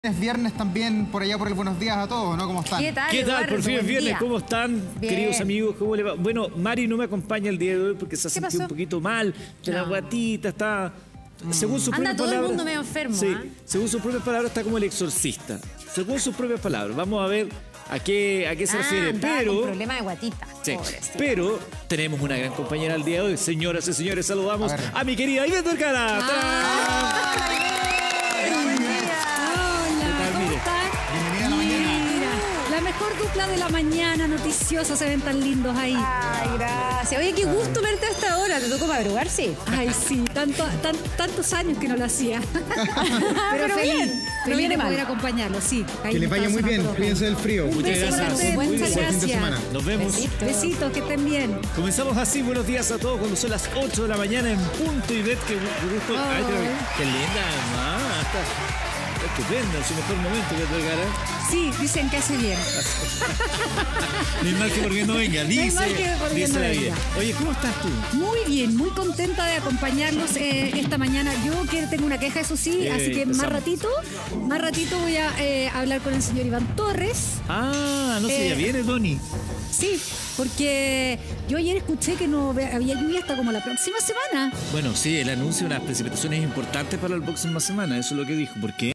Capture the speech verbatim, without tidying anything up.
Es viernes también por allá por el buenos días a todos, ¿no? ¿Cómo están? ¿Qué tal? ¿Qué tal? Por fin es viernes. Día. ¿Cómo están, Bien. queridos amigos? ¿Cómo le va? Bueno, Mari no me acompaña el día de hoy porque se ha sentido pasó? un poquito mal. De la No. guatita, está... Según sus Anda propias todo el palabras... mundo medio enfermo, Sí, ¿ah? según sus propias palabras está como el exorcista. Según sus propias palabras. Vamos a ver a qué, a qué se Ah, refiere. andaba Pero... con problema de guatita. Sí, Pobrecita. pero tenemos una gran compañera el día de hoy. Señoras y señores, saludamos A ver. a, mi querida Ivette Vergara. Ah. ¡Tarán! Buen día. ¿Qué Hola, tal? ¿cómo Mire. están? Bienvenida a la mañana. Mira, la mejor dupla de la mañana, noticiosa, se ven tan lindos ahí. Ay, gracias. Oye, qué gusto verte a esta hora. ¿Te tocó madrugar? Sí. Ay, sí, tanto, tan- tantos años que no lo hacía. Pero feliz, bien, no feliz viene de mal. poder acompañarlo, sí. Ahí Que les me vaya estaba muy bien, sonando los cuídense del frío. Un Muchas beso gracias. para ustedes, Muy muchas bien. Buen fin de gracias. semana. Nos vemos. Besitos. Besitos, que estén bien. Comenzamos así, buenos días a todos, cuando son las ocho de la mañana en punto. Ivette, qué gu- gusto. Ay, pero qué linda, mamá. Está, está estupenda, en su mejor momento, Ivette Vergara. Sí, dicen que hace bien. No hay mal que por bien no venga, dice, hay mal que por bien dice no la venga. vida. Oye, ¿cómo estás tú? Muy bien, muy contenta de acompañarlos eh, esta mañana. Yo que tengo una queja, eso sí, Eh, así que más empezamos. ratito, más ratito voy a eh, hablar con el señor Iván Torres. Ah, no sé, Eh, ya viene, Donny. Sí, porque yo ayer escuché que no ve- había lluvia hasta como la próxima semana. Bueno, sí, él anuncia unas precipitaciones importantes para la próxima semana, eso es lo que dijo. ¿Por qué?